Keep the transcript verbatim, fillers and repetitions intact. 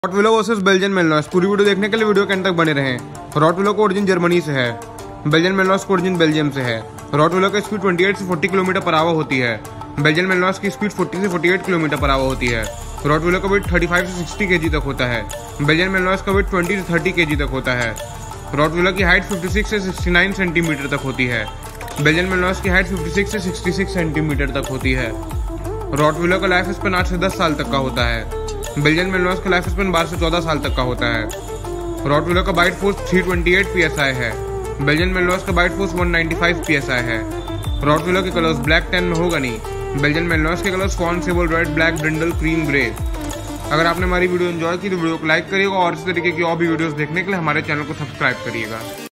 रॉटविलो versus Belgian मेलनॉइस। पूरी video देखने के लिए वीडियो के अंत तक बने रहें। रॉटविलो का ओरिजिन जर्मनी से है, बेल्जियन मेलनॉइस का ओरिजिन बेल्जियम से है। रॉटविलो की स्पीड अट्ठाईस से चालीस किलोमीटर पर आवर होती है, बेल्जियन मेलनॉइस की स्पीड चालीस से अड़तालीस किलोमीटर पर आवर होती है। रॉटविलो का वेट पैंतीस से साठ केजी तक होता है, बेल्जियन मेलनॉइस का वेट बीस से तीस केजी तक होता है। रॉटविलो की हाइट छप्पन से उनहत्तर सेंटीमीटर तक होती है, बेल्जियन मेलनॉइस की हाइट छप्पन से छियासठ सेंटीमीटर तक होती है। रॉटविलो का लाइफ स्पेन आठ से दस साल तक का होता है, बेल्जियन मेलनॉइस का लाइफ स्पेन बारह से चौदह साल तक का होता है। रॉटविलो का बाइट फोर्स तीन सौ अट्ठाईस पीएसआई है, बेल्जियन मेलनॉइस का बाइट फोर्स एक सौ पचानवे पीएसआई है। रॉटविलो के कलर्स ब्लैक, टैन में होगा नहीं। बेल्जियन मेलनॉइस के colours fawn, sable, red, black, brindle, cream, grey. अगर आपने हमारी वीडियो एंजॉय की तो वीडियो को लाइक करिएगा और इस तरीके की और भी वीडियोस देखने के लिए हमारे चैनल को सब्सक्राइब करिएगा।